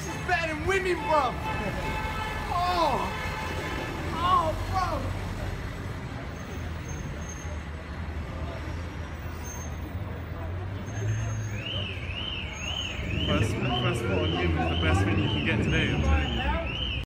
is better than women, bro. Oh, bro. First spot on him is the best thing you can get today, I'm telling you.